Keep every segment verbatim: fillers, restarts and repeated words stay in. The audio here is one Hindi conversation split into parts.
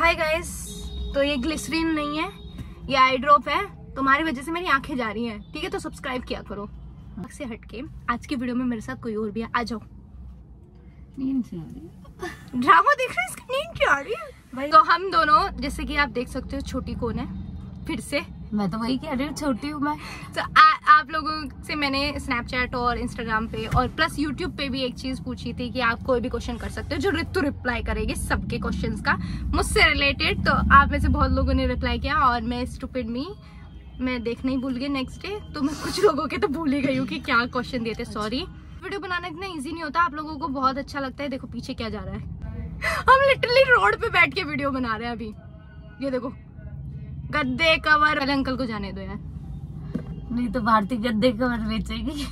हाय गाइस, तो ये ग्लिसरीन नहीं है, ये आई ड्रॉप है। तुम्हारी वजह से मेरी आंखें जा रही हैं, ठीक है? तो सब्सक्राइब किया करो। से हटके आज की वीडियो में मेरे साथ कोई और भी है। आ जाओ। नींद से आ रही है। ड्रामा देख रहे हैं, इसकी नींद क्यों आ रही है भाई? तो हम दोनों, जैसे कि आप देख सकते हो, छोटी कौन है फिर से? मैं तो वही कह रही हूँ, छोटी हूँ मैं। तो आ, आप लोगों से मैंने स्नैपचैट और इंस्टाग्राम पे और प्लस यूट्यूब पे भी एक चीज पूछी थी कि आप कोई भी क्वेश्चन कर सकते हो, जो ऋतु रिप्लाई करेगी सबके क्वेश्चंस का मुझसे रिलेटेड। तो आप में से बहुत लोगों ने रिप्लाई किया और मैं स्टूपिड मी मैं देखना ही भूल गई नेक्स्ट डे। तो मैं कुछ लोगों के तो भूल ही गई हूँ कि क्या क्वेश्चन दिए थे। सॉरी। वीडियो बनाना इतना इजी नहीं होता, आप लोगों को बहुत अच्छा लगता है। देखो पीछे क्या जा रहा है, हम लिटरली रोड पे बैठ के वीडियो बना रहे हैं अभी। ये देखो गद्दे कवर। पहले अंकल को जाने दो यार, नहीं तो भारती गद्दे कवर बेचेगी।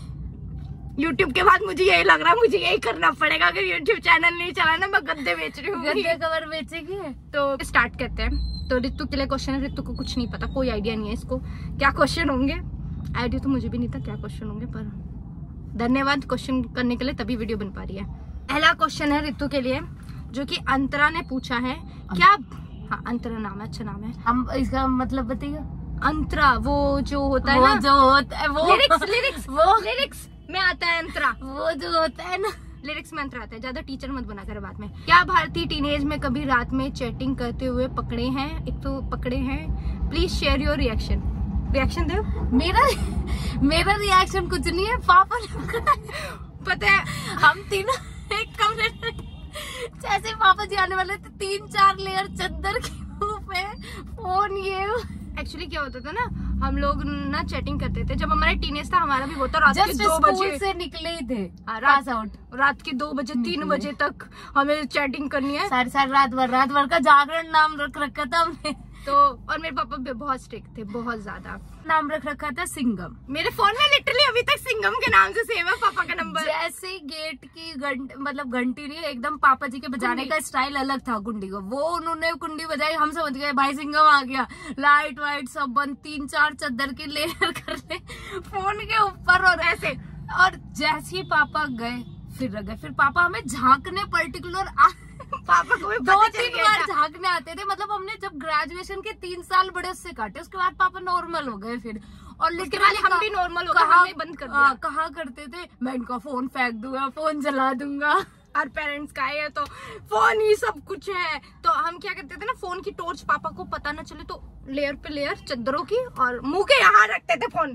यूट्यूब के बाद मुझे यही लग रहा है, मुझे यही करना पड़ेगा। अगर यूट्यूब चैनल नहीं चलाना, मैं गद्दे बेच रही हूँ। गद्दे कवर बेचेगी। तो स्टार्ट करते हैं। तो ऋतु के लिए क्वेश्चन है। ऋतु को कुछ नहीं पता, कोई आइडिया नहीं है इसको क्या क्वेश्चन होंगे। आइडिया तो मुझे भी नहीं था क्या क्वेश्चन होंगे, पर धन्यवाद क्वेश्चन करने के लिए, तभी वीडियो बन पा रही है। पहला क्वेश्चन है ऋतु के लिए, जो कि अंतरा ने पूछा है। क्या? हाँ, अंतरा नाम है, अच्छा नाम है। हम इसका मतलब बताइए। अंतरा वो जो होता है वो ना, जो होता है वो लिरिक्स लिरिक्स वो लिरिक्स में आता है अंतरा। वो जो होता है ना, लिरिक्स में अंतर आता है। ज्यादा टीचर मत बना कर बाद में। क्या भारती टीनेज में कभी रात में चैटिंग करते हुए पकड़े हैं? एक तो पकड़े हैं। Please share your reaction. Reaction दो। मेरा मेरा रिएक्शन कुछ नहीं है, पापा ने पकड़ा है। पता है हम तीनों एक कमरे में, जैसे पापा जी आने वाले थे, तीन चार लेयर चादर के ऊपर फोन। ये एक्चुअली क्या होता था ना, हम लोग ना चैटिंग करते थे जब हमारा टीनेज था। हमारा भी होता रात के दो बजे से निकले ही थे। रात आउट रात के दो बजे तीन बजे तक हमें चैटिंग करनी है। सारी सारी रात भर रात भर का जागरण नाम रख रखा था हमने। तो और मेरे पापा भी बहुत स्ट्रिक्ट थे, बहुत ज्यादा। नाम रख रखा था सिंघम। मेरे फोन में लिटरली अभी तक सिंघम के नाम से सेव है पापा का नंबर। जैसे गेट की घंटी, मतलब घंटी नहीं, एकदम पापा जी के बजाने का स्टाइल अलग था कुंडी को। वो उन्होंने कुंडी बजाई, हम समझ गए भाई सिंघम आ गया। लाइट वाइट सब बंद, तीन चार चादर के लेयर कर ले फोन के ऊपर और ऐसे। और जैसे ही पापा गए फिर रह गए। फिर पापा हमें झांकने पर्टिकुलर पापा को भी दो तीन बार झांकने आते थे। मतलब हमने जब ग्रेजुएशन के तीन साल बड़े उससे काटे, उसके बाद पापा नॉर्मल हो गए फिर। और लिटरली हम भी नॉर्मल हो गए, हमने बंद कर दिया। कहा करते थे मैं इनका फोन फेंक दूंगा, फोन जला दूंगा। और पेरेंट्स का है तो फोन ही सब कुछ है। तो हम क्या करते थे ना, फोन की टॉर्च पापा को पता न चले तो लेयर पे लेयर चादरों की, और मुंह के यहाँ रखते थे फोन।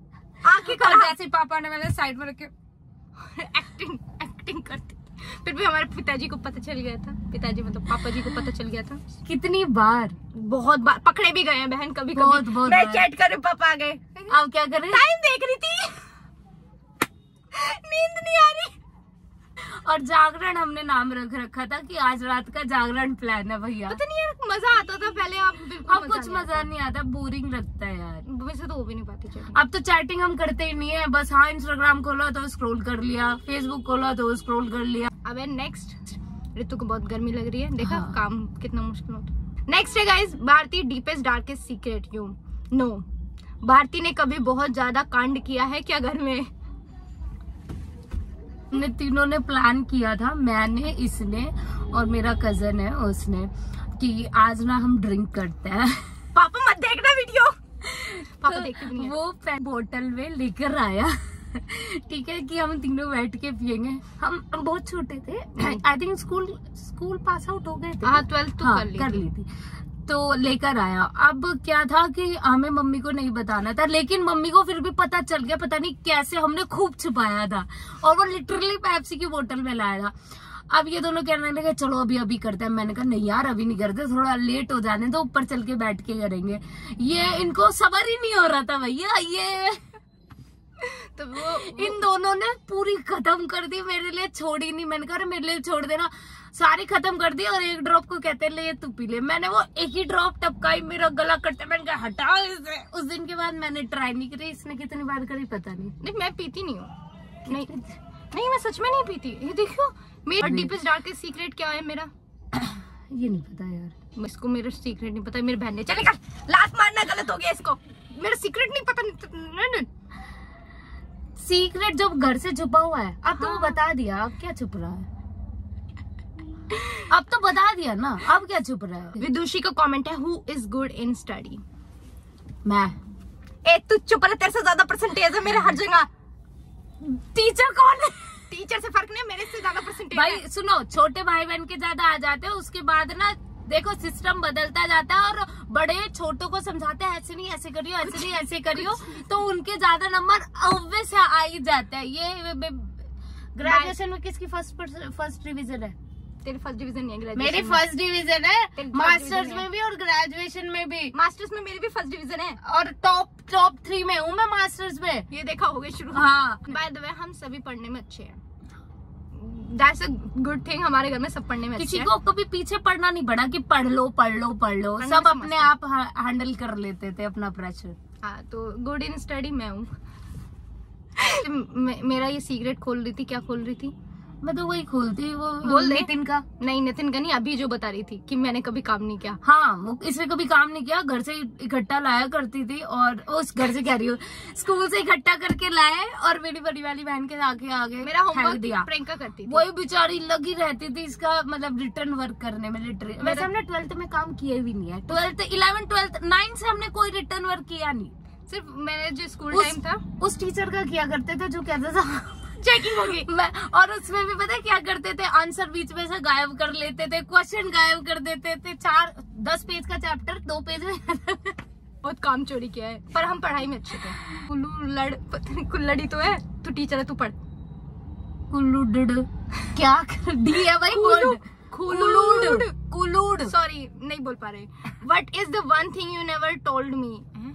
आंखें कर जैसे पापा ने मैंने साइड में रखे एक्टिंग एक्टिंग करते। फिर भी हमारे पिताजी को पता चल गया था। पिताजी मतलब पापा जी को पता चल गया था। कितनी बार? बहुत बार पकड़े भी गए हैं बहन। कभी बहुत, कभी बहुत मैं चैट कर पापा आ गए। अब क्या करें? टाइम देख रही थी, नींद नहीं आ रही। और जागरण हमने नाम रख रखा था कि आज रात का जागरण प्लान है भैया। पता नहीं यार, मजा आता था पहले। आप अब कुछ मजा नहीं आता, बोरिंग लगता है यार। वैसे तो वो भी नहीं पाती चैटिंग। अब तो चैटिंग हम करते ही नहीं है। बस हाँ, इंस्टाग्राम खोला तो स्क्रॉल कर लिया, फेसबुक खोला तो स्क्रॉल कर लिया। अब है नेक्स्ट। ऋतु को बहुत गर्मी लग रही है, देखा हाँ। काम कितना मुश्किल होता। नेक्स्ट है guys, Bharti deepest darkest secret you know. Bharti ने कभी बहुत ज्यादा कांड किया है क्या घर में? हमने तीनों ने प्लान किया था, मैंने, इसने और मेरा कजन है उसने, कि आज ना हम ड्रिंक करते हैं। पापा मत देखना वीडियो। पापा तो देखते भी नहीं है। वो बोतल में लेकर आया ठीक है, कि हम तीनों बैठ के पियेंगे। हम बहुत छोटे थे, I think school school pass out हो गए थे। हाँ, ट्वेल्थ तो हाँ, कर ली कर ली थी। तो लेकर आया। अब क्या था कि हमें मम्मी को नहीं बताना था, लेकिन मम्मी को फिर भी पता चल गया। पता नहीं कैसे हमने खूब छुपाया था, और वो लिटरली पेप्सी की बोतल में लाया था। अब ये दोनों कहने लगे चलो अभी अभी करते हैं। मैंने कहा नहीं यार, अभी नहीं करते, थोड़ा लेट हो जाने तो ऊपर चल के बैठ के करेंगे। ये इनको सबर ही नहीं हो रहा था भैया। ये तो वो, वो इन दोनों ने पूरी खत्म कर दी, मेरे लिए छोड़ी नहीं। मैंने कहा मेरे लिए छोड़ देना। सारी खत्म कर दी और एक ड्रॉप को कहते ले ये तू पी ले। मैंने वो एक ही ड्रॉप टपकाई, मेरा गला कटता। मैंने कहा हटा इसे। उस दिन के बाद मैंने ट्राई नहीं करी। इसने कितनी बार करी पता नहीं। नहीं, मैं पीती नहीं हूँ। नहीं नहीं, मैं सच में नहीं पीती। ये देखो मेरा डीपेस्ट डार्केस्ट सीक्रेट क्या है मेरा। ये नहीं पता यार, इसको मेरा सीक्रेट नहीं पता। मेरी बहन ने चले कर लात मारना गलत हो गया इसको। मेरा सीक्रेट नहीं पता। नहीं, नहीं। सीक्रेट जो घर से छुपा हुआ है, अब तो हाँ। वो बता दिया, अब क्या छुप रहा है? अब तो बता दिया ना, अब क्या चुप रहे हो? विदुषी का कमेंट है, who is good in study? मैं। ए तू चुप रह, तेरे से ज्यादा परसेंटेज है मेरे हर जगह। टीचर कौन है? टीचर से फर्क नहीं, मेरे से ज्यादा परसेंटेज। भाई सुनो, छोटे भाई बहन के ज्यादा आ जाते हैं, उसके बाद ना देखो सिस्टम बदलता जाता है और बड़े छोटों को समझाते हैं ऐसे नहीं ऐसे करियो, ऐसे नहीं ऐसे करियो, तो उनके ज्यादा नंबर ऑब्वियस आ ही जाते हैं। ये ग्रेजुएशन में किसकी फर्स्ट फर्स्ट डिवीजन है? तेरी फर्स्ट डिवीजन नहीं है? मेरी फर्स्ट डिवीजन है, मास्टर्स में भी और ग्रेजुएशन में भी। मास्टर्स में मेरी भी फर्स्ट डिवीजन है और टॉप टॉप थ्री में हूँ मैं मास्टर्स में। ये देखा होगा शुरू। हाँ, बाय द वे हम सभी पढ़ने में अच्छे हैं, दैट्स अ गुड थिंग। हमारे घर में सब पढ़ने में किसी अच्छे को कभी पीछे पढ़ना नहीं पड़ा कि पढ़ लो पढ़ लो पढ़ लो, सब अपने आप हैंडल कर लेते थे अपना प्रेशर। हाँ, तो गुड इन स्टडी मैं हूँ। मेरा ये सीक्रेट खोल रही थी, क्या खोल रही थी? मैं तो वही खोलती, वो बोल दे। नितिन का। नहीं, नितिन का नहीं, अभी जो बता रही थी कि मैंने कभी काम नहीं किया। हाँ, वो इसने कभी काम नहीं किया, घर से इकट्ठा लाया करती थी, और उस घर से कह रही हूँ स्कूल से इकट्ठा करके लाए और मेरी बड़ी वाली बहन के आगे आगे मेरा होमवर्क दिया, प्रियंका करती थी। वही बेचारी लगी रहती थी इसका मतलब रिटर्न वर्क करने में। लिटरली वैसे हमने ट्वेल्थ में काम किया भी नहीं है, ट्वेल्थ इलेवन ट्वेल्थ नाइन्थ से हमने कोई रिटर्न वर्क किया नहीं। सिर्फ मैंने जो स्कूल टाइम था उस टीचर का किया करते थे जो कहता था चेकिंग होगी। मैं और उसमें भी पता है क्या करते थे, आंसर बीच में से गायब कर लेते थे, क्वेश्चन गायब कर देते थे। चार दस पेज का चैप्टर दो पेज में बहुत काम चोरी किया है, पर हम पढ़ाई में अच्छे थे। कुल्लू लड़ कुल्लड़ी तो है, तू टीचर है, तू पढ़। कुल्लू डिड क्या कर दी है भाई? कुलूड कुलूड सॉरी नहीं बोल पा रहे। What is the one thing you never told me?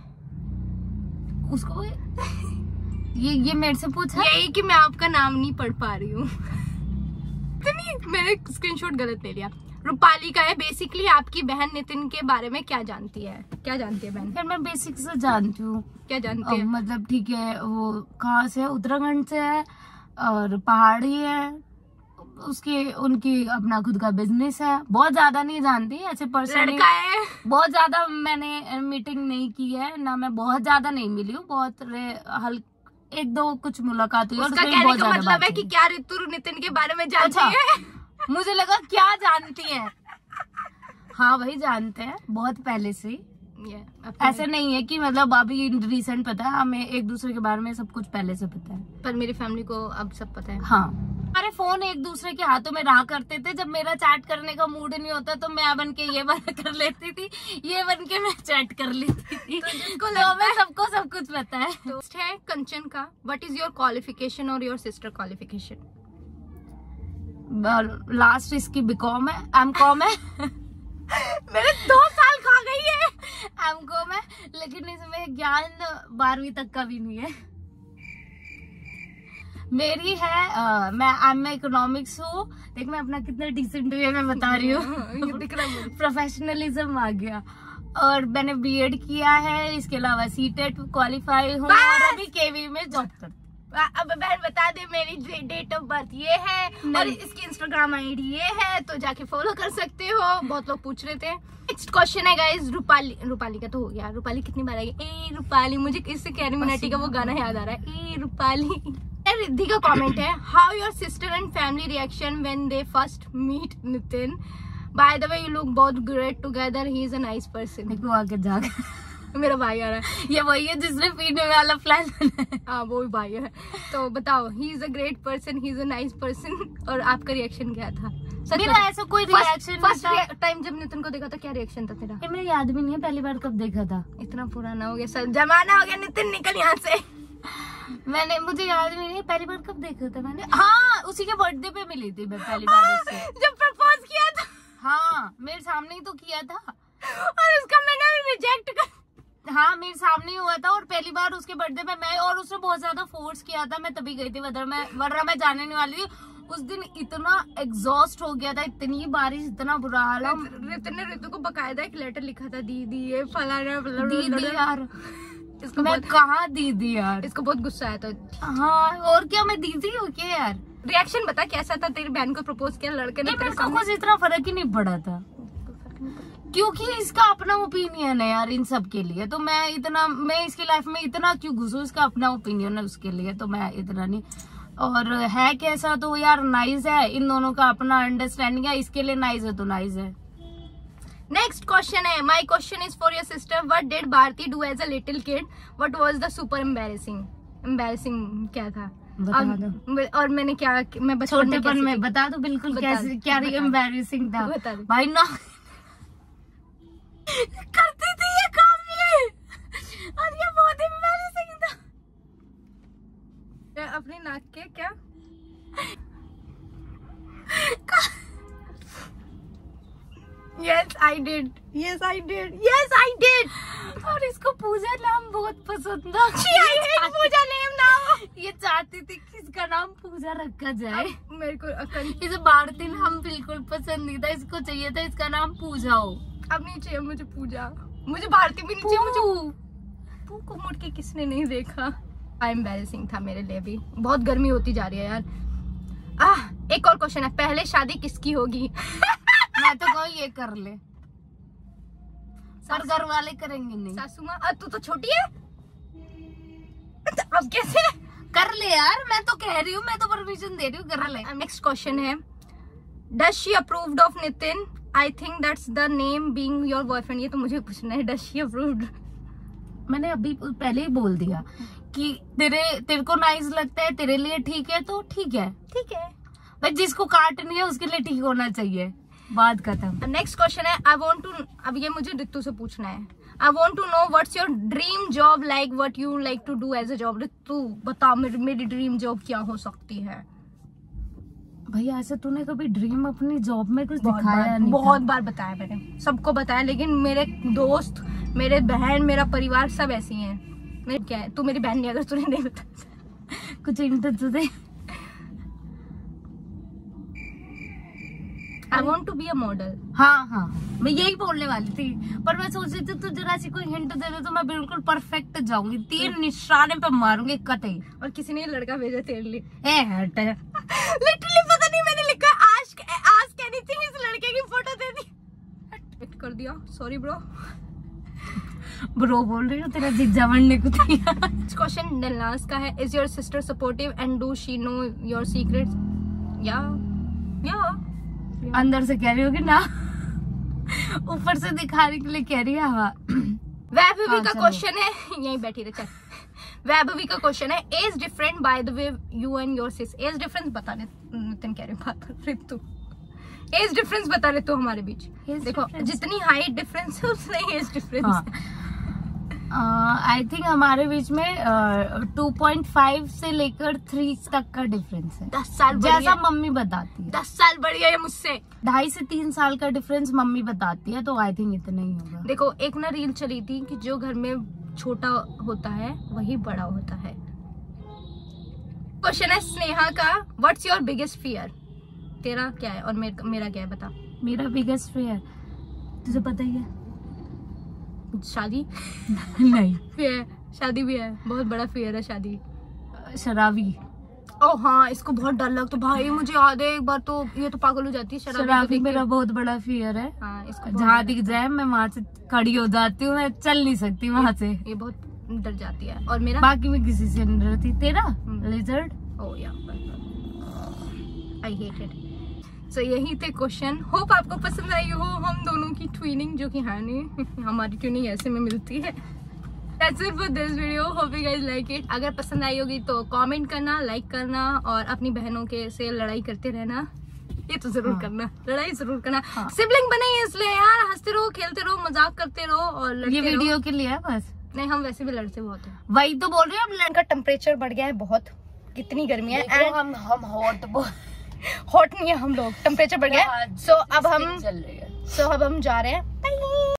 उसको ये ये मेरे से पूछा, यही कि मैं आपका नाम नहीं पढ़ पा रही हूँ। मैंने स्क्रीनशॉट गलत ले लिया। रूपाली का है, बेसिकली आपकी बहन नितिन के बारे में क्या जानती है? क्या जानती है बहन? फिर मैं बेसिक से जानती हूँ। क्या जानती है? मतलब ठीक है, वो कहाँ से है? उत्तराखंड से है और पहाड़ी है, उसके उनकी अपना खुद का बिजनेस है। बहुत ज्यादा नहीं जानती ऐसे पर्सन, लड़का है। बहुत ज्यादा मैंने मीटिंग नहीं की है ना, मैं बहुत ज्यादा नहीं मिली हूँ, बहुत हल्का एक दो कुछ मुलाकात हुई। उसका कहने का मतलब है कि क्या ऋतु नितिन के बारे में जानती अच्छा, है? मुझे लगा क्या जानती है। हाँ वही जानते हैं बहुत पहले से। yeah, ऐसे नहीं है कि मतलब अभी रिसेंट पता है, हमें एक दूसरे के बारे में सब कुछ पहले से पता है। पर मेरी फैमिली को अब सब पता है। हाँ, हमारे फोन एक दूसरे के हाथों में रहा करते थे। जब मेरा चैट करने का मूड नहीं होता तो मैं बन के ये बना कर लेती थी, ये बन के मैं चैट कर लेती थी। तो जिसको तो मैं सबको सब कुछ पता है। तो है कंचन का, व्हाट इज योर क्वालिफिकेशन और योर सिस्टर क्वालिफिकेशन? लास्ट इसकी बीकॉम है, एम कॉम है। मेरे दो साल खा गई है। एम कॉम है, लेकिन इसमें ज्ञान बारहवीं तक का भी नहीं है। मेरी है आ, मैं एम में इकोनॉमिक्स हूँ। देख मैं अपना कितना डिसेंट वे में बता रही हूँ। प्रोफेशनलिज्म आ गया। और मैंने बीएड किया है, इसके अलावा सीटेट क्वालिफाई हूँ और अभी केवी में जॉब करती हूँ। अब बहन बता दे, मेरी डेट ऑफ बर्थ ये है और इसकी इंस्टाग्राम आईडी ये है, तो जाके फॉलो कर सकते हो। बहुत लोग पूछ रहे थे। नेक्स्ट क्वेश्चन है गाइस, रूपाली रूपाली का तो हो गया। रूपाली कितनी बार आई? ए रूपाली, मुझे इससे कैरी मिनाटी का वो गाना याद आ रहा है, ए रूपाली। रिद्धि का कमेंट है, how your sister and family reaction when they first meet Nitin? By the way you look both great together, he is a nice person. देखो आगे जाके मेरा भाई आ रहा है। ये वही है जिसने पीने वाला प्लान। हाँ वो भी भाई है। तो बताओ, he is a great person, he is a nice person, और आपका रिएक्शन क्या था? मेरा ऐसा कोई रिएक्शन फर्स्ट टाइम जब नितिन को देखा था क्या रिएक्शन था तेरा? ये मेरे याद भी नहीं है पहली बार कब देखा था। इतना पुराना हो गया सर, जमाना हो गया। नितिन निकल यहाँ से। मैंने मुझे याद भी नहीं पहली बार कब देखा था मैंने। हाँ उसी के बर्थडे पे मिली थी मैं पहली बार उससे। जब प्रपोज किया था। हाँ मेरे सामने ही तो किया था और उसका मैंने रिजेक्ट कर। हाँ मेरे सामने ही हुआ था और पहली बार उसके बर्थडे पे मैं, और उसने बहुत ज्यादा फोर्स किया था, मैं तभी गई थी, वरना मैं वरना मैं जाने नहीं वाली थी। उस दिन इतना एग्जॉस्ट हो गया था, इतनी बारिश, इतना बुरा हाल। रितु ने रितु को बकायदा एक लेटर लिखा था, दीदी ये फलाना दीदी यार, इसको मैं कहाँ दीदी यार, इसको बहुत गुस्सा आया था। हाँ और क्या, मैं दीदी हूँ क्या यार? रिएक्शन बता कैसा था? तेरी बहन को प्रपोज किया लड़के ने, मेरे को कुछ इतना फर्क ही नहीं पड़ा था क्योंकि इसका अपना ओपिनियन है यार इन सब के लिए। तो मैं इतना मैं इसकी लाइफ में इतना क्यों घुसूं, इसका अपना ओपिनियन है उसके लिए, तो मैं इतना नहीं। और है कैसा तो यार नाइस है, इन दोनों का अपना अंडरस्टैंडिंग है, इसके लिए नाइस है तो नाइस है। नेक्स्ट क्वेश्चन है, my question is for your sister, what did Bharti do as a little kid, what was the super embarrassing, embarrassing क्या था? बता दो। और मैंने क्या, मैं बचपन में छोटेपन में बता दो बिल्कुल, बता कैसे दो, क्या बता एम्बैरेसिंग था बता दो। भाई ना करती थी ये काम ये, और ये बहुत एम्बैरेसिंग था। अपनी नाक के क्या Yes, I did. Yes, I did. Yes, I did. और इसको पूजा नाम बहुत पसंद था। I hate पूजा name नाम। ये चाहती थी कि इसका नाम पूजा रखा जाए। मेरे को अकल, इसे भारती नाम बिल्कुल पसंद नहीं था, इसको चाहिए था इसका नाम पूजा हो। अब नहीं चाहिए मुझे पूजा, मुझे भारती भी नहीं चाहिए, मुझे पू को मुड़ के किसने नहीं देखा। एम्बैरेसिंग था मेरे लिए भी, बहुत गर्मी होती जा रही है यार। आह, एक और क्वेश्चन है, पहले शादी किसकी होगी? मैं तो कहूँ ये कर ले, पर घर वाले करेंगे नहीं। सासू माँ, तू तो छोटी है, अब कैसे? कर ले यार, मैं तो कह रही हूँ, मैं तो परमिशन दे रही हूँ, कर ले। नेक्स्ट क्वेश्चन है, does she approved of Nitin? I think that's the name being your boyfriend. ये तो मुझे पूछना है, डज शी अप्रूव्ड? मैंने अभी पहले ही बोल दिया कि तेरे तेरे को नाइस लगता है, तेरे लिए ठीक है तो ठीक है, ठीक है भाई, जिसको काटनी है उसके लिए ठीक होना चाहिए, बात खत्म। नेक्स्ट क्वेश्चन है, आई वांट टू, अब ये मुझे रितु से पूछना है, I want to know what's your dream job, like what you like to do as a job. Ritu बता, मेरी मेरी ड्रीम जॉब क्या हो सकती है? भैया ऐसे तूने कभी ड्रीम अपनी जॉब में कुछ बहुत दिखाया बार, नहीं बहुत था। बार बताया मैंने, सबको बताया, लेकिन मेरे दोस्त, मेरे बहन, मेरा परिवार सब ऐसी हैं। मेरे क्या है, तू मेरी बहन नहीं, अगर तूने नहीं बताया कुछ इंटरेस्ट दे। I want to be a model. हाँ हाँ मैं यही बोलने वाली थी, पर मैं सोच रही थी तू जरा सी कोई हिंट दे दे तो मैं बिल्कुल परफेक्ट जाऊंगी, तीन निशाने पे मारूंगी कतई। और किसी ने लड़का भेजा तेरे लिए, ए हट, लिटरली पता नहीं, मैंने लिखा आज आज कहनी थी, इस लड़के की फोटो दे दी, हिट कर दिया, सॉरी ब्रो। ब्रो बोल रही हूँ, तेरा जिज्जा बनने को थी। क्वेश्चन डलनास का है, is your sister supportive and do she know your secrets? या या अंदर से कह रही होगी ना, ऊपर से दिखाने के लिए कह रही है। हाँ। वैभवी हाँ, का क्वेश्चन है, यहीं बैठी रहे चल। वैभवी का क्वेश्चन है, age different by the way you and your sis. Age difference बता, नितिन कह रहे बात रितु, एज डिफरेंस बता रहे तो हमारे बीच। देखो जितनी हाइट डिफरेंस है उतनी एज डिफरेंस है। आई थिंक हमारे बीच में टू पॉइंट फाइव से लेकर थ्री तक का डिफरेंस है, दस साल जैसा मम्मी बताती है। दस साल बड़ी है मुझसे। ढाई से तीन साल का डिफरेंस मम्मी बताती है, तो आई थिंक इतना ही होगा। देखो एक ना रील चली थी कि जो घर में छोटा होता है वही बड़ा होता है। क्वेश्चन है स्नेहा का, व्हाट्स योर बिगेस्ट फियर? तेरा क्या है और मेर, मेरा क्या है बता। मेरा बिगेस्ट फियर तुझे पता ही है, शादी। नहीं फियर, शादी भी है, बहुत बड़ा फियर है शादी। शराबी। ओ हाँ, इसको बहुत डर लगता भाई, मुझे याद है एक बार तो ये तो पागल हो जाती है शराबी, शराबी मेरा बहुत बड़ा फियर है। हाँ, इसको जहाँ दिख जाए मैं वहाँ से खड़ी हो जाती हूँ, मैं चल नहीं सकती वहाँ से, ये बहुत डर जाती है। और मेरा बाकी मैं किसी से नहीं डरती। तेरा लिजर्ड। ओह या, आई हेट इट। सो यही थे क्वेश्चन, होप आपको पसंद आई हो हम दोनों की ट्विनिंग, जो कि है नहीं, हमारी ट्विनिंग ऐसे में मिलती है। That's it for this video. Hope you guys like it. अगर पसंद आई होगी तो कमेंट करना, लाइक करना और अपनी बहनों के से लड़ाई करते रहना, ये तो जरूर हाँ। करना, लड़ाई जरूर करना। हाँ। सिबलिंग बने हैं इसलिए यार, हंसते रहो, खेलते रहो, मजाक करते रहो और लड़ते ये वीडियो के लिए है बस। नहीं, हम वैसे भी लड़ते बहुत हैं। वही तो बोल रहे हैं, हम लड़का टेम्परेचर बढ़ गया है बहुत, कितनी गर्मी है। एंड हम हम हॉट हॉट नहीं है हम लोग, टेम्परेचर बढ़ गया है। सो अब हम चल रही है, सो अब हम जा रहे हैं।